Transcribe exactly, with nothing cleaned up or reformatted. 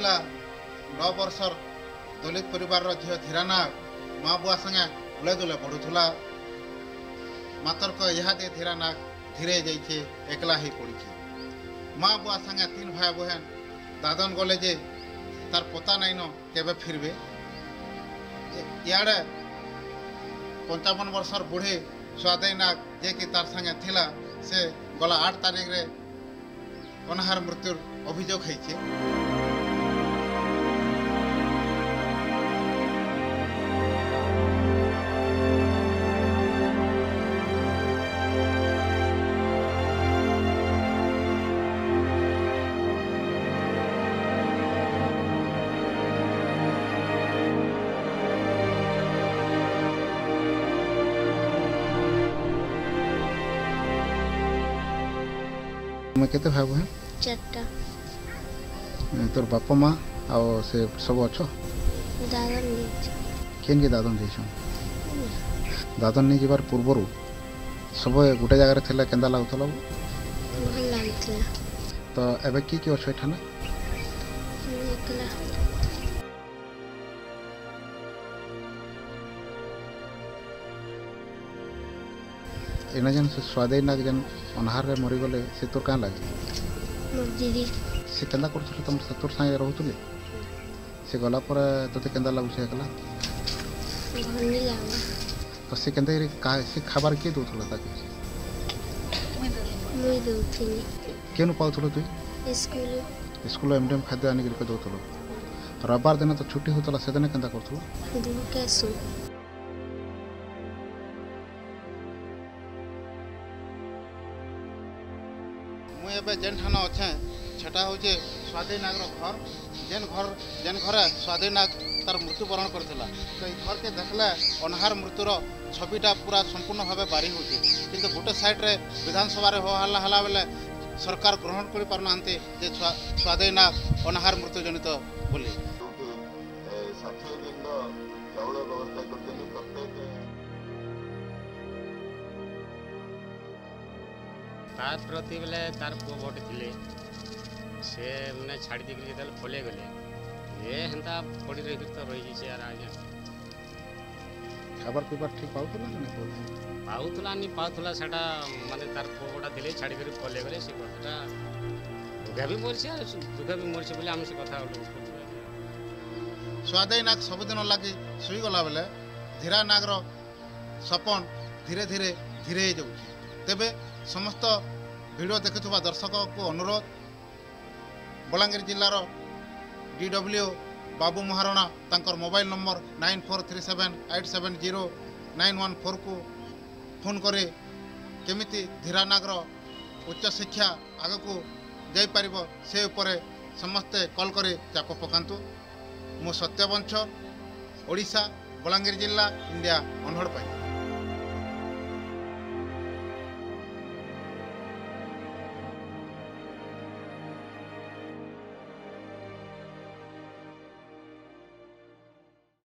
होता नौ वर्षर दलित परिवार झील धीरा नाग माँ बुआ संगे उले दुले पढ़ुला मात्र इहादे धीरा नाग धीरे जाइए एकला ही पड़ी माँ बुआ संगे तीन भाई बहन दादन गले जे तार पता नहीं न केबे फिरबे इे पंचावन वर्षर बुढ़ी सुआ देई नाग जे कि तार संगे थिला से गला आठ तारीख रे अनाहार मृत्युर अभियोग है। मैं केते भाई बहन चारटा तोर बापा माँ आओ से सब अच्छो दादन केन के दादन जाइछन दादन नहीं जीवार पूर्वर सब गोटे जगह थिला केंदा लागुतला भल लागुतला तो एबे की की अच्छो एठाना एकला एना जन से सुआ देई नाग जन अनहार रे मरी गले से तोर का लागे मोर दीदी से केंदा करथले तुम सतुर संगे रहउतले से गला पर तते केंदा लागु से एकला भल लागा तो से केंदा रे का से खाबार के दोथला ताके मुई दोथली केनु पाउथलो तू स्कूल स्कूल एमडीएम खाद्य आनी के दोथलो रविवार दिन तो छुट्टी होतला से दिन केंदा करथलो दिन कैसो मुझे जेन ठान अच्छे सेटा हूँ सुआ देई नाग घर जेन घर जेन घर सुआ देई नाग तार मृत्युवरण करथिला तो ये घर के देखले अनहार मृत्युर छविटा पूरा संपूर्ण भाव बारी होची किंतु गोटे साइड रे विधानसभा रे हो हल्ला हल्ला बेले सरकार ग्रहण कर पारना जे सुआ देई नाग अनहार मृत्यु जनित बोली तार प्रति बेले तार पुओ बटे थिले से मैंने छाड़ी देख जो पलै गले ये हेन्ता पड़ी रही तो रही से यार आज्ञा खाबार पीबार ठीक पाउतला ना पाउतला नहीं पाउतला सेटा माने तार पुओ बटा थिले छाड़ी कर पलै गले से कथाटा दुखा भी मरছে আর दुखा भी मरছে बोले हम से कथा सुआ देई नाग सबुदिन लगी शुई गला बेले धीरा नागर सपन धीरे धीरे धीरे जाऊँगी तेबे समस्त वीडियो देखुवा दर्शक को अनुरोध बलांगीर जिलार डीडब्ल्यू बाबू महाराणा तांकर mobile number nine four three seven eight seven zero nine one four को फोन करे केमिति धीरा नागर उच्च शिक्षा आग को जापर से उपरे समस्ते कॉल करे चाप पकातु मु सत्यवंश ओडिशा बलांगीर जिला इंडिया अनहर्ड।